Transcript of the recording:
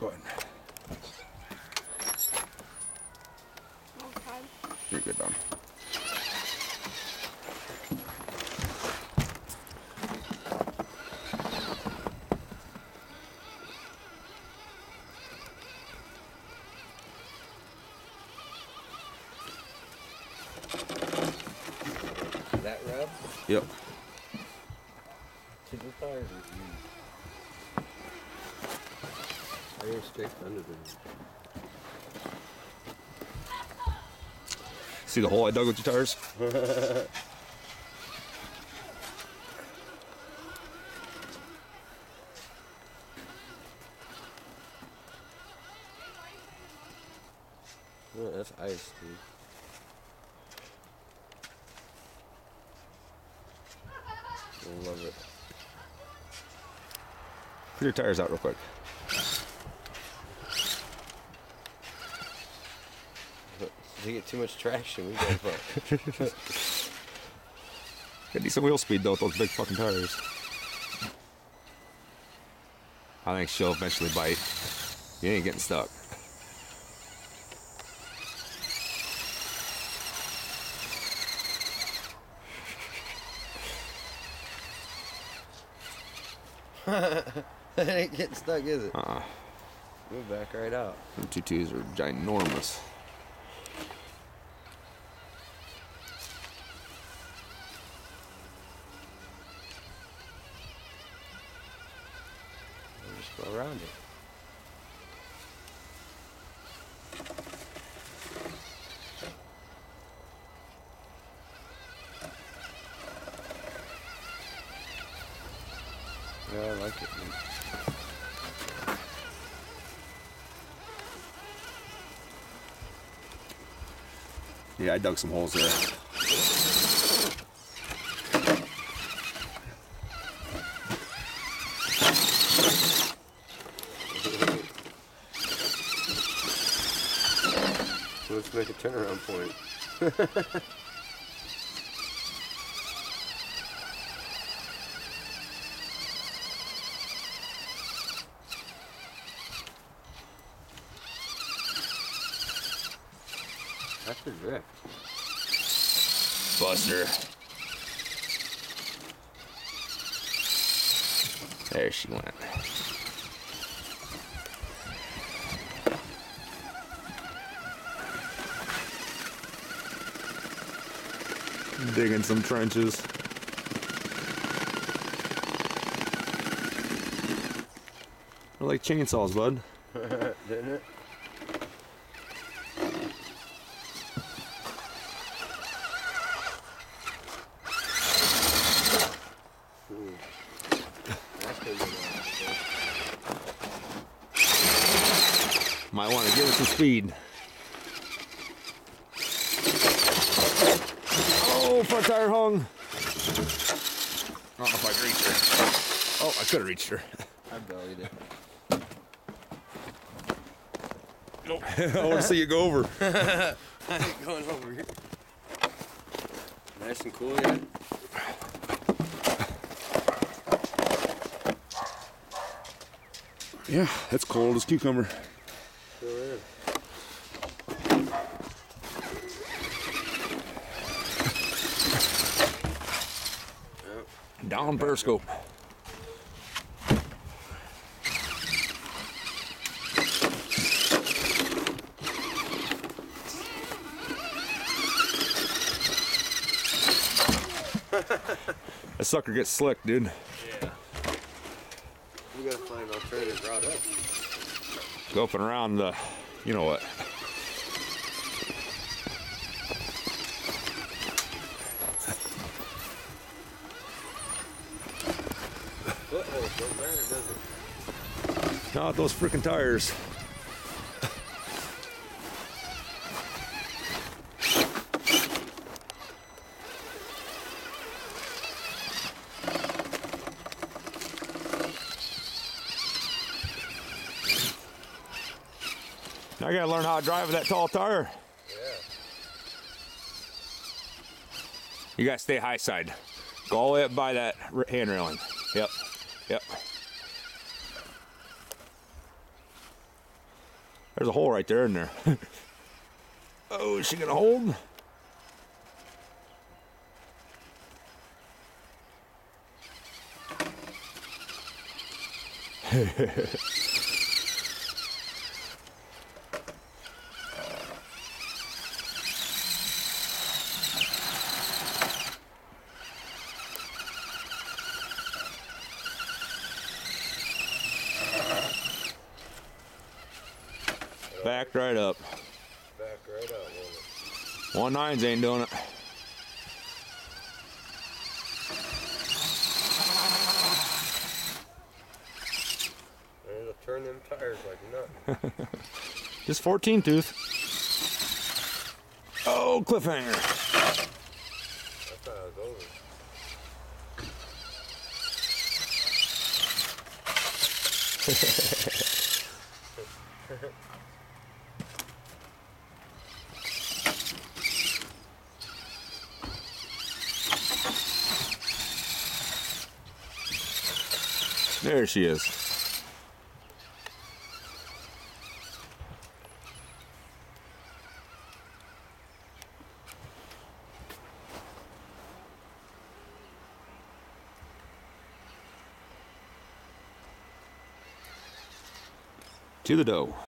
Go ahead. Okay. You're good, Don. That rub? Yep. To the tires is used. I am straight under the See the hole I dug with your tires? Oh, that's ice, dude. I love it. Clear your tires out real quick. If you get too much traction, we go fuck. Got decent wheel speed though with those big fucking tires. I think she'll eventually bite. You ain't getting stuck. It ain't getting stuck, is it? Uh-uh. We'll back right out. Them 2.2s are ginormous. We'll just go around it. Yeah, I like it, man. Yeah, I dug some holes there. So let's make a turnaround point. That's a drift. Buster. There she went. Digging some trenches. They're like chainsaws, bud. Didn't it? Might want to give it some speed. Oh, front tire hung. I don't know if I can reach her. Oh, I could have reached her. I bellied it. I want to see you go over. I ain't going over here. Nice and cool, yeah? Yeah, that's cold as cucumber. Sure is. Down periscope. That sucker gets slick, dude. Yeah. We gotta find an alternative route up. Go up and around the, you know what. Footholds don't matter, does it? Not those freaking tires. Now I gotta learn how to drive with that tall tire. Yeah. You gotta stay high side. Go all the way up by that hand railing. Yep. Yep. There's a hole right there in there. Oh, is she gonna hold? Backed right up. Back right up, won't it? 1.9s ain't doing it. And it'll turn them tires like nothing. Just 14 tooth. Oh, cliffhanger. I thought it was over. There she is. To the dough.